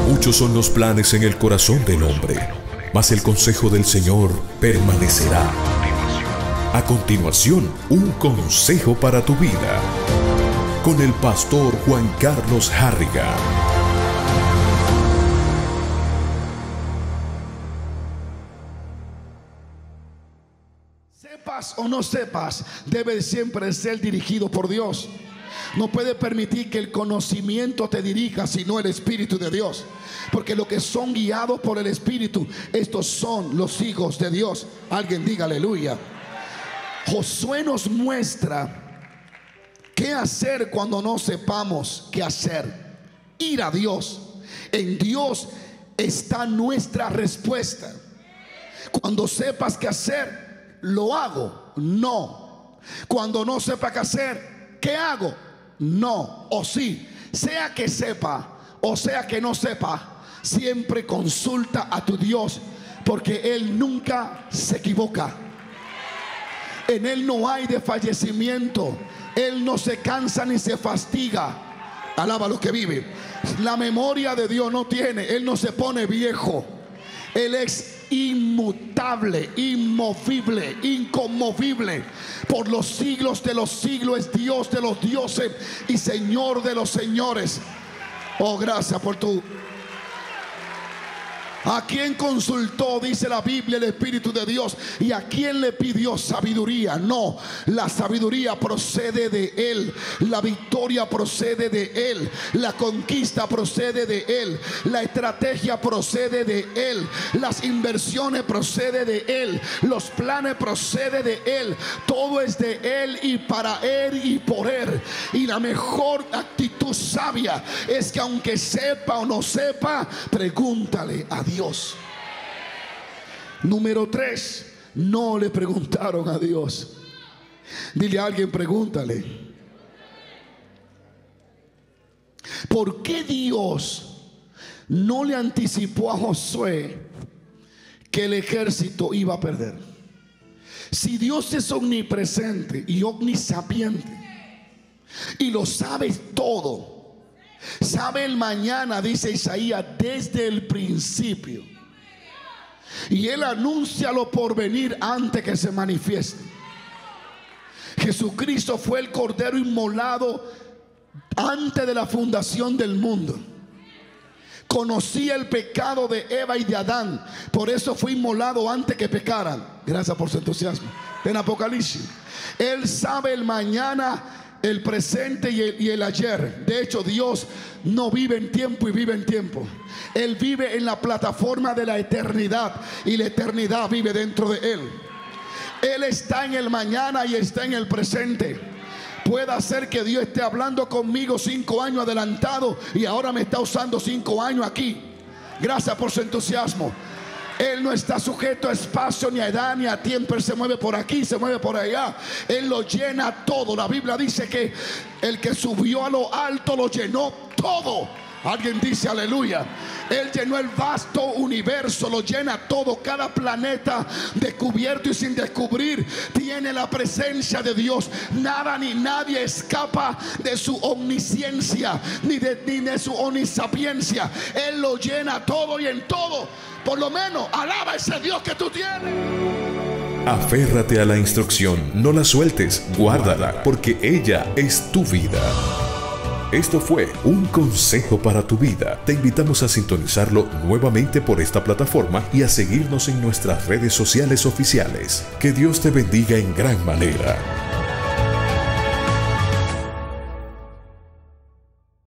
Muchos son los planes en el corazón del hombre, mas el consejo del Señor permanecerá. A continuación, un consejo para tu vida, con el pastor Juan Carlos Harriga. Sepas o no sepas, debe siempre ser dirigido por Dios. No puede permitir que el conocimiento te dirija, sino el Espíritu de Dios. Porque los que son guiados por el Espíritu, estos son los hijos de Dios. Alguien diga aleluya. Josué nos muestra qué hacer cuando no sepamos qué hacer. Ir a Dios. En Dios está nuestra respuesta. Cuando sepas qué hacer, lo hago. No. Cuando no sepa qué hacer, ¿qué hago? No o sí. Sea que sepa o sea que no sepa, siempre consulta a tu Dios, porque Él nunca se equivoca. En Él no hay desfallecimiento. Él no se cansa ni se fatiga. Alaba a los que viven. La memoria de Dios no tiene. Él no se pone viejo. Él es inmutable, inmovible, inconmovible. Por los siglos de los siglos es Dios de los dioses y Señor de los señores. Oh, gracias por tu... ¿A quién consultó, dice la Biblia, el Espíritu de Dios? ¿Y a quién le pidió sabiduría? No, la sabiduría procede de Él. La victoria procede de Él. La conquista procede de Él. La estrategia procede de Él. Las inversiones proceden de Él. Los planes proceden de Él. Todo es de Él y para Él y por Él. Y la mejor actitud sabia es que aunque sepa o no sepa, pregúntale a Dios. Número 3, no le preguntaron a Dios. Dile a alguien, pregúntale. ¿Por qué Dios no le anticipó a Josué que el ejército iba a perder? Si Dios es omnipresente y omnisapiente y lo sabe todo, sabe el mañana, dice Isaías, desde el principio, y Él anuncia lo por venir antes que se manifieste. Jesucristo fue el cordero inmolado antes de la fundación del mundo. Conocía el pecado de Eva y de Adán, por eso fue inmolado antes que pecaran. Gracias por su entusiasmo. En Apocalipsis, Él sabe el mañana, el presente y el ayer. De hecho, Dios no vive en tiempo y vive en tiempo. Él vive en la plataforma de la eternidad, y la eternidad vive dentro de Él. Él está en el mañana y está en el presente. Puede ser que Dios esté hablando conmigo 5 años adelantado y ahora me está usando 5 años aquí. Gracias por su entusiasmo. Él no está sujeto a espacio, ni a edad, ni a tiempo. Él se mueve por aquí, se mueve por allá. Él lo llena todo. La Biblia dice que el que subió a lo alto lo llenó todo. Alguien dice aleluya. Él llenó el vasto universo, lo llena todo. Cada planeta descubierto y sin descubrir tiene la presencia de Dios. Nada ni nadie escapa de su omnisciencia, ni de su omnisapiencia. Él lo llena todo y en todo. Por lo menos alaba a ese Dios que tú tienes. Aférrate a la instrucción, no la sueltes, guárdala, porque ella es tu vida. Esto fue un consejo para tu vida. Te invitamos a sintonizarlo nuevamente por esta plataforma y a seguirnos en nuestras redes sociales oficiales. Que Dios te bendiga en gran manera.